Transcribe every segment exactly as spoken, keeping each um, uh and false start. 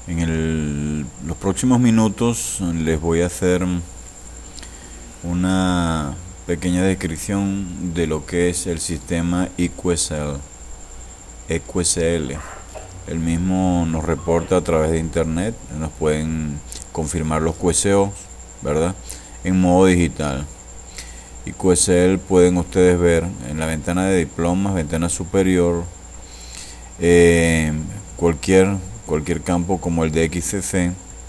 En el, los próximos minutos les voy a hacer una pequeña descripción de lo que es el sistema E Q S L. E Q S L. El mismo nos reporta a través de internet, nos pueden confirmar los Q S O, ¿verdad? En modo digital. E Q S L pueden ustedes ver en la ventana de diplomas, ventana superior, eh, cualquier cualquier campo como el de X C C.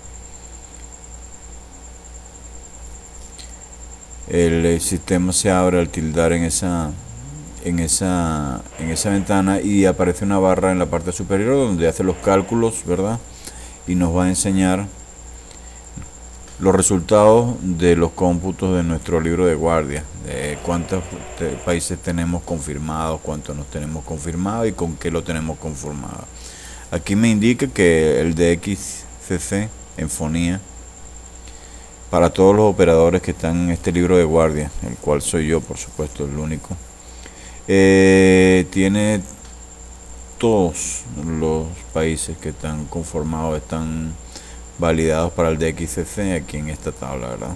El sistema se abre al tildar en esa en esa en esa ventana y aparece una barra en la parte superior donde hace los cálculos, ¿verdad? Y nos va a enseñar los resultados de los cómputos de nuestro libro de guardia, de cuántos países tenemos confirmados, cuántos nos tenemos confirmados y con qué lo tenemos conformado. Aquí me indica que el de X C C en fonía para todos los operadores que están en este libro de guardia, el cual soy yo, por supuesto, el único. Eh, tiene todos los países que están conformados, están validados para el de X C C aquí en esta tabla, ¿verdad?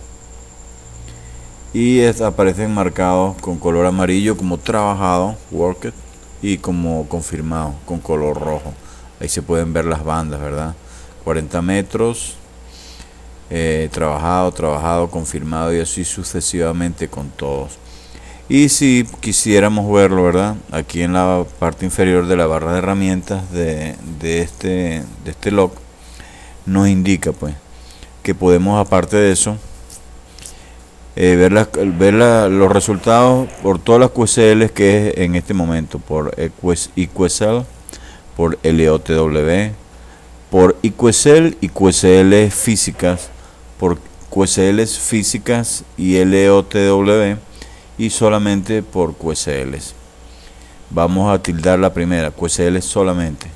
Y es, aparecen marcados con color amarillo como trabajado, worked, y como confirmado con color rojo. Ahí se pueden ver las bandas, ¿verdad? cuarenta metros, eh, trabajado, trabajado, confirmado y así sucesivamente con todos. Y si quisiéramos verlo, ¿verdad? Aquí en la parte inferior de la barra de herramientas de, de, este, de este log, nos indica pues que podemos, aparte de eso, eh, ver, la, ver la, los resultados por todas las Q S Ls que es en este momento, por E Q S L, por L O T W, por E Q S L y Q S L físicas, por Q S Ls físicas y L O T W, y solamente por Q S Ls. Vamos a tildar la primera, Q S L solamente.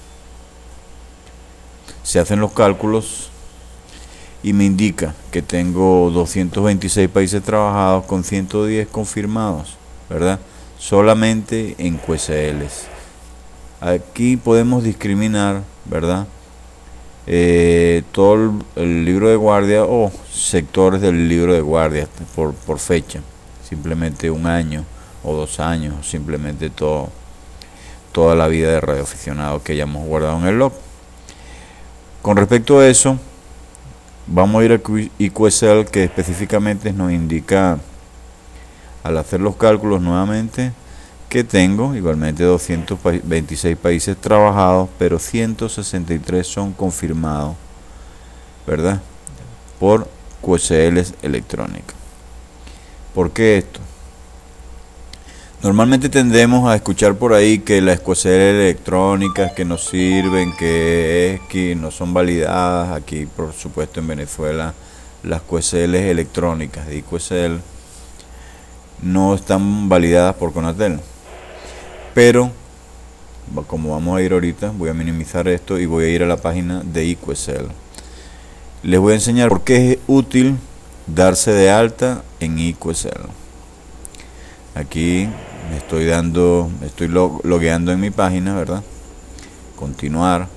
Se hacen los cálculos y me indica que tengo doscientos veintiséis países trabajados con ciento diez confirmados, ¿verdad? Solamente en Q S Ls. Aquí podemos discriminar, ¿verdad? Eh, todo el, el libro de guardia o sectores del libro de guardia por, por fecha, simplemente un año o dos años, o simplemente todo, toda la vida de radioaficionado que hayamos guardado en el log. Con respecto a eso, vamos a ir a E Q S L, que específicamente nos indica, al hacer los cálculos nuevamente, que tengo igualmente doscientos veintiséis países trabajados, pero ciento sesenta y tres son confirmados, ¿verdad? Por Q S Ls electrónicas. ¿Por qué esto? Normalmente tendemos a escuchar por ahí que las Q S L electrónicas que nos sirven, que es que no son validadas. Aquí, por supuesto, en Venezuela, las Q S L electrónicas de E Q S L no están validadas por Conatel. Pero, como vamos a ir ahorita, voy a minimizar esto y voy a ir a la página de E Q S L. Les voy a enseñar por qué es útil darse de alta en E Q S L. Aquí me estoy dando, me estoy log logueando en mi página, ¿verdad? Continuar.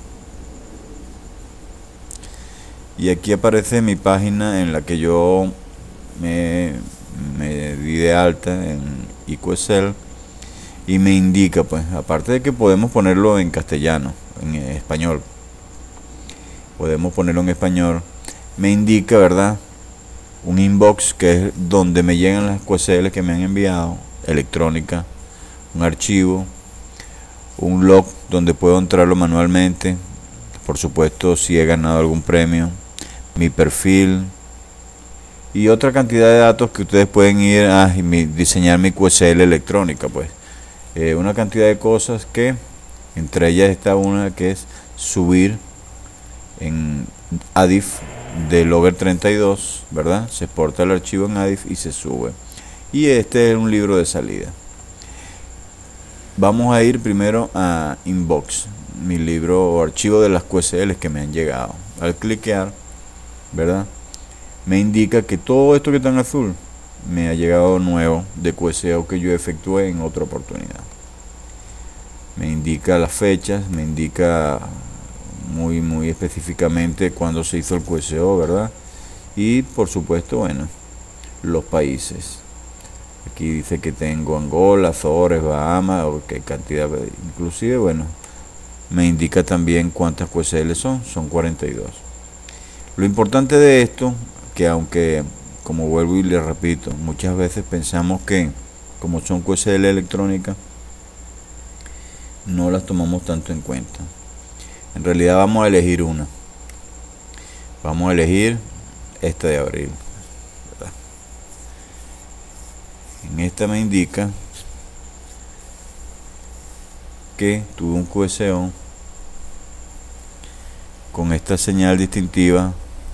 Y aquí aparece mi página en la que yo me, me di de alta en E Q S L. Y me indica, pues, aparte de que podemos ponerlo en castellano, en español, podemos ponerlo en español, me indica, ¿verdad?, un inbox, que es donde me llegan las Q S L que me han enviado, electrónica, un archivo, un log donde puedo entrarlo manualmente, por supuesto si he ganado algún premio, mi perfil y otra cantidad de datos que ustedes pueden ir a diseñar mi Q S L electrónica, pues. Eh, una cantidad de cosas que, entre ellas está una que es subir en A D I F de Logger treinta y dos, ¿verdad? Se exporta el archivo en A D I F y se sube. Y este es un libro de salida. Vamos a ir primero a Inbox, mi libro o archivo de las Q S L que me han llegado. Al cliquear, ¿verdad?, me indica que todo esto que está en azul me ha llegado nuevo de Q S O que yo efectué en otra oportunidad. Me indica las fechas, me indica muy muy específicamente cuándo se hizo el Q S O, ¿verdad? Y por supuesto, bueno, los países. Aquí dice que tengo Angola, Azores, Bahamas, o qué cantidad, inclusive, bueno, me indica también cuántas Q S L son, son cuarenta y dos. Lo importante de esto, que aunque, como vuelvo y le repito, muchas veces pensamos que como son Q S L electrónicas, no las tomamos tanto en cuenta. En realidad vamos a elegir una. Vamos a elegir esta de abril, ¿verdad? En esta me indica que tuve un Q S O con esta señal distintiva,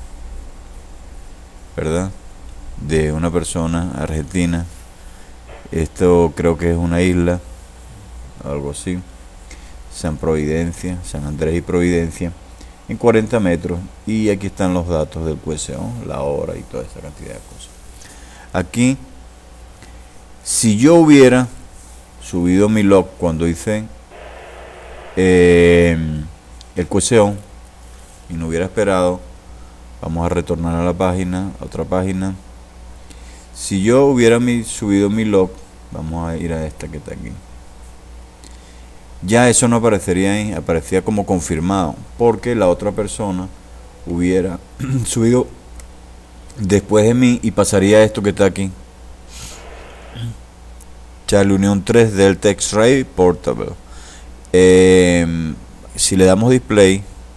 ¿verdad? De una persona argentina. Esto creo que es una isla, algo así. San Providencia, San Andrés y Providencia, en cuarenta metros. Y aquí están los datos del Q S O, la hora y toda esa cantidad de cosas. Aquí, si yo hubiera subido mi log cuando hice eh, el Q S O y no hubiera esperado, vamos a retornar a la página, a otra página. Si yo hubiera mi, subido mi log, vamos a ir a esta que está aquí, ya eso no aparecería ahí, aparecía como confirmado, porque la otra persona hubiera subido después de mí y pasaría esto que está aquí. Charlie Union tres Delta X-Ray Portable. Eh, si le damos display,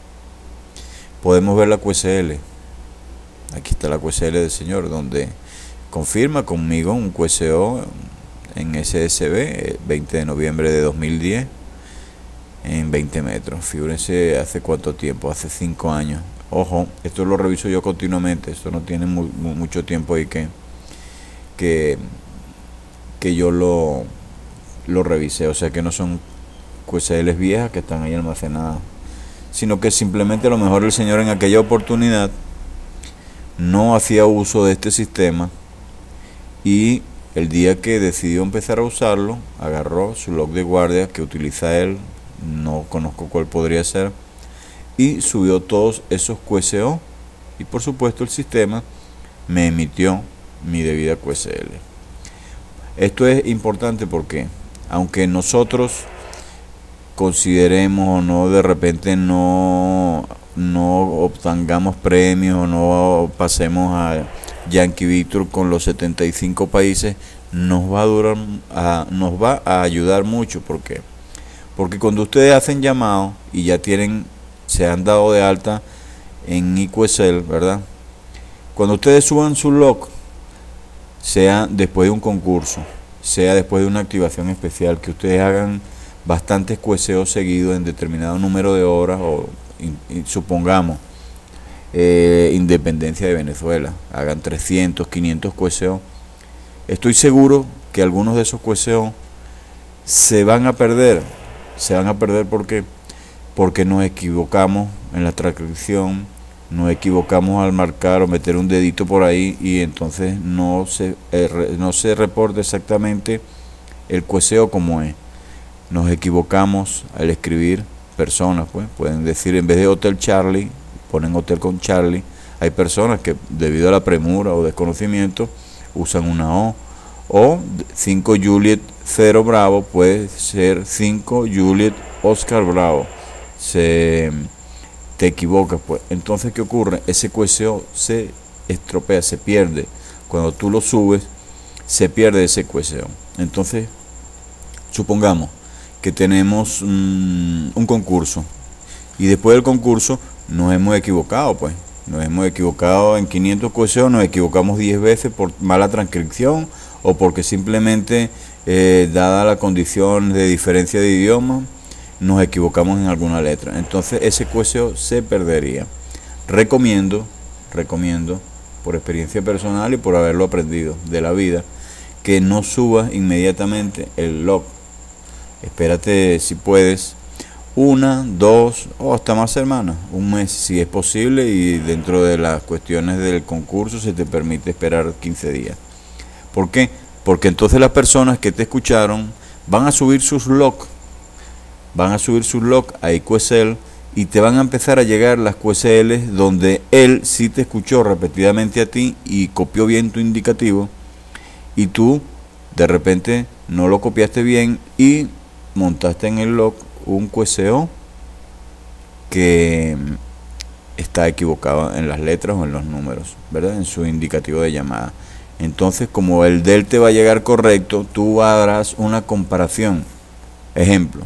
podemos ver la Q S L. Aquí está la Q S L del señor, donde confirma conmigo un Q S O en S S B, veinte de noviembre de dos mil diez, en veinte metros. Figúrense hace cuánto tiempo, hace cinco años. Ojo, esto lo reviso yo continuamente, esto no tiene mu mucho tiempo ahí que, que, que yo lo, lo revisé, o sea que no son Q S Ls viejas que están ahí almacenadas, sino que simplemente a lo mejor el señor en aquella oportunidad no hacía uso de este sistema y el día que decidió empezar a usarlo, agarró su log de guardia que utiliza él, no conozco cuál podría ser, y subió todos esos Q S O y por supuesto el sistema me emitió mi debida Q S L. Esto es importante porque aunque nosotros consideremos o no, de repente no, no obtengamos premios o no pasemos a Yankee Victor con los setenta y cinco países, nos va a durar, a, nos va a ayudar mucho. ¿Por qué? Porque cuando ustedes hacen llamado y ya tienen, se han dado de alta en I Q S L, ¿verdad? Cuando ustedes suban su log, sea después de un concurso, sea después de una activación especial, que ustedes hagan bastantes Q S O seguidos en determinado número de horas, o in, in, supongamos eh, Independencia de Venezuela, hagan trescientos, quinientos Q S O, estoy seguro que algunos de esos Q S O se van a perder. Se van a perder porque, porque nos equivocamos en la transcripción, nos equivocamos al marcar o meter un dedito por ahí y entonces no se, eh, no se reporta exactamente el Q S O como es. Nos equivocamos al escribir personas, pues pueden decir, en vez de Hotel Charlie, ponen Hotel con Charlie. Hay personas que debido a la premura o desconocimiento usan una O, o cinco Juliet cero Bravo puede ser cinco Juliet Oscar Bravo. Se te equivocas, pues. Entonces, ¿qué ocurre? Ese Q S O se estropea, se pierde. Cuando tú lo subes, se pierde ese Q S O. Entonces, supongamos que tenemos um, un concurso y después del concurso nos hemos equivocado, pues nos hemos equivocado en quinientos Q S O, nos equivocamos diez veces por mala transcripción o porque simplemente eh, dada la condición de diferencia de idioma nos equivocamos en alguna letra. Entonces ese Q S O se perdería. Recomiendo, recomiendo por experiencia personal y por haberlo aprendido de la vida, que no subas inmediatamente el log. Espérate, si puedes, una, dos o hasta más semanas, un mes si es posible, y dentro de las cuestiones del concurso se te permite esperar quince días. ¿Por qué? Porque entonces las personas que te escucharon van a subir sus logs, van a subir sus logs a I Q S L y te van a empezar a llegar las Q S L donde él sí te escuchó repetidamente a ti y copió bien tu indicativo, y tú de repente no lo copiaste bien y montaste en el log un Q S O que está equivocado en las letras o en los números, ¿verdad? En su indicativo de llamada. Entonces, como el del te va a llegar correcto, tú harás una comparación. Ejemplo: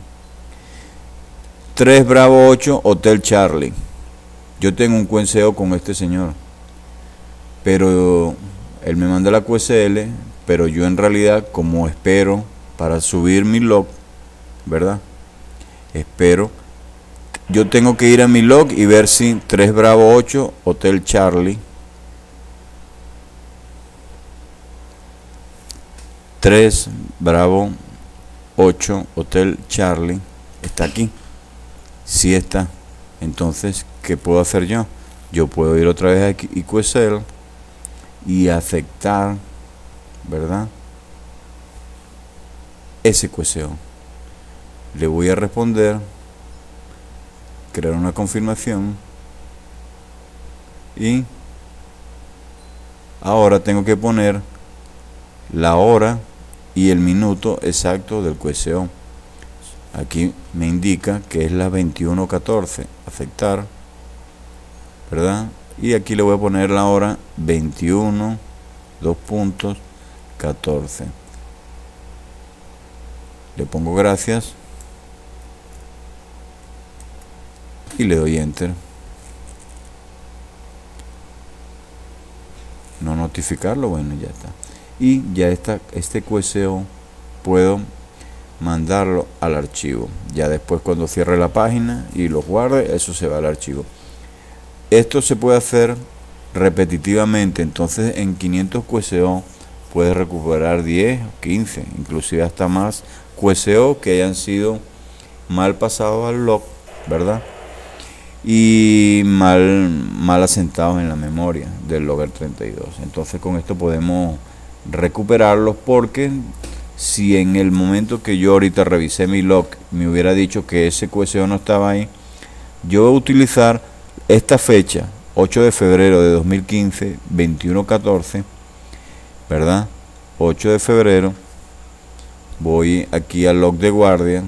tres Bravo ocho Hotel Charlie. Yo tengo un Q S O con este señor, pero él me manda la Q S L, pero yo en realidad, como espero para subir mi log, ¿verdad? Espero, yo tengo que ir a mi log y ver si tres Bravo ocho Hotel Charlie, tres Bravo ocho Hotel Charlie está aquí. Si está, entonces, ¿qué puedo hacer yo? Yo puedo ir otra vez aquí y Q S L y aceptar, ¿verdad?, ese Q S O. Le voy a responder, crear una confirmación, y ahora tengo que poner la hora y el minuto exacto del Q S O. Aquí me indica que es las veintiuno catorce. Aceptar, ¿verdad? Y aquí le voy a poner la hora veintiuno, dos puntos, catorce. Le pongo gracias y le doy enter. No notificarlo, bueno, ya está. Y ya está, este Q S O puedo mandarlo al archivo. Ya después, cuando cierre la página y lo guarde, eso se va al archivo. Esto se puede hacer repetitivamente. Entonces, en quinientos Q S O puedes recuperar diez, quince, inclusive hasta más Q S O que hayan sido mal pasados al log, ¿verdad?, y mal, mal asentados en la memoria del logger treinta y dos. Entonces, con esto podemos recuperarlos, porque si en el momento que yo ahorita revisé mi log me hubiera dicho que ese Q S O no estaba ahí, yo voy a utilizar esta fecha, ocho de febrero de dos mil quince, veintiuno catorce, ¿verdad? ocho de febrero, voy aquí al log de guardia,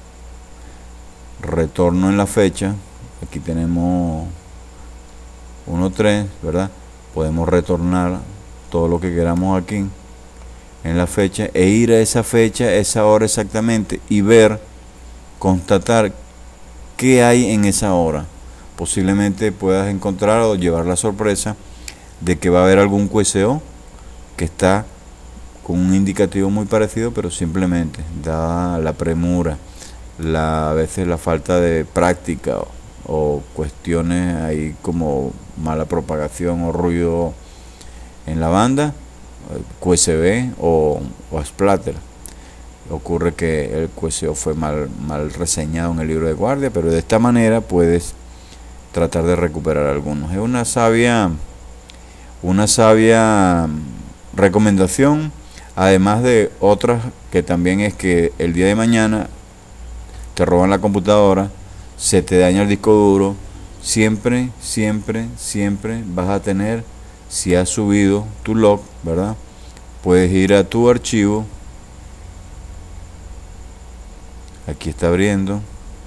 retorno en la fecha, aquí tenemos uno tres, ¿verdad? Podemos retornar todo lo que queramos aquí en la fecha e ir a esa fecha, esa hora exactamente, y ver, constatar qué hay en esa hora. Posiblemente puedas encontrar o llevar la sorpresa de que va a haber algún Q S O que está con un indicativo muy parecido, pero simplemente dada la premura, la, a veces la falta de práctica o, o cuestiones ahí como mala propagación o ruido en la banda, Q S B o, o splatter, ocurre que el Q S O fue mal, mal reseñado en el libro de guardia, pero de esta manera puedes tratar de recuperar algunos. Es una sabia una sabia recomendación, además de otras que también es que el día de mañana te roban la computadora, se te daña el disco duro, siempre, siempre, siempre vas a tener, si has subido tu log, ¿verdad?, puedes ir a tu archivo, aquí está abriendo,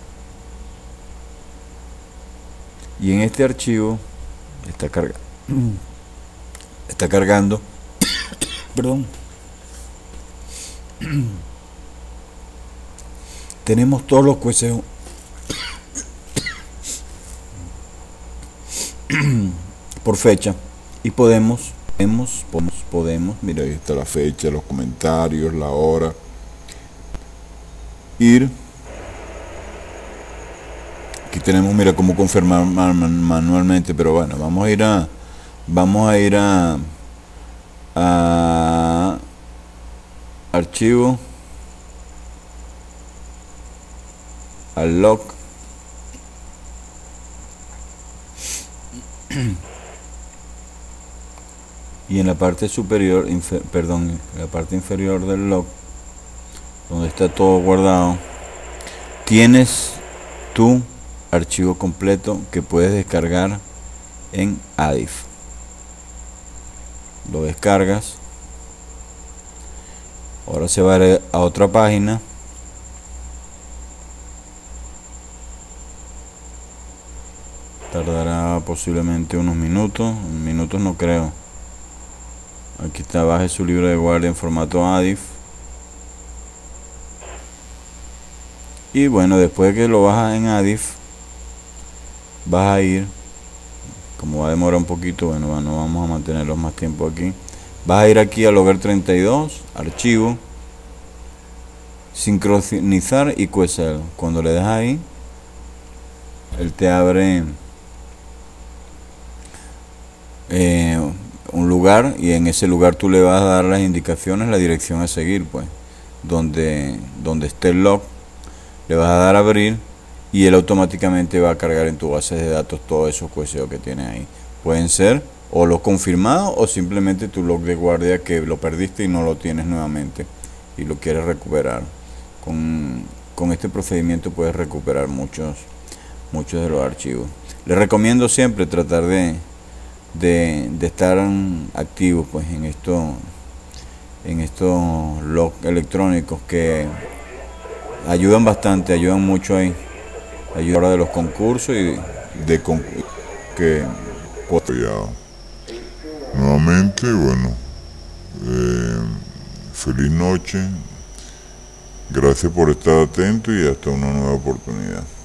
y en este archivo está cargando, está cargando, perdón, tenemos todos los Q S O por fecha, y podemos, podemos, podemos, podemos, mira, ahí está la fecha, los comentarios, la hora, ir, aquí tenemos, mira cómo confirmar manualmente, pero bueno, vamos a ir a, vamos a ir a, a archivo, al log, y en la parte superior, infer, perdón, en la parte inferior del log, donde está todo guardado, tienes tu archivo completo que puedes descargar en Adif. Lo descargas. Ahora se va a ir a otra página. Tardará posiblemente unos minutos. Minutos no creo. Aquí está, baje su libro de guardia en formato Adif. Y bueno, después que lo bajas en Adif, vas a ir, como va a demorar un poquito, bueno, no vamos a mantenerlos más tiempo aquí. Vas a ir aquí a Logger treinta y dos, archivo, sincronizar y Q S L. Cuando le das ahí, él te abre eh, un lugar, y en ese lugar tú le vas a dar las indicaciones, la dirección a seguir, pues, donde, donde esté el log. Le vas a dar a abrir y él automáticamente va a cargar en tu base de datos todos esos Q S O que tiene ahí. Pueden ser o los confirmados o simplemente tu log de guardia que lo perdiste y no lo tienes nuevamente y lo quieres recuperar. Con, con este procedimiento puedes recuperar muchos, muchos de los archivos. Les recomiendo siempre tratar de, de, de estar activos pues en esto, en estos logs electrónicos que ayudan bastante, ayudan mucho ahí, ayudan ahora de los concursos y de con, que apoyado. Nuevamente, bueno, eh, feliz noche, gracias por estar atento y hasta una nueva oportunidad.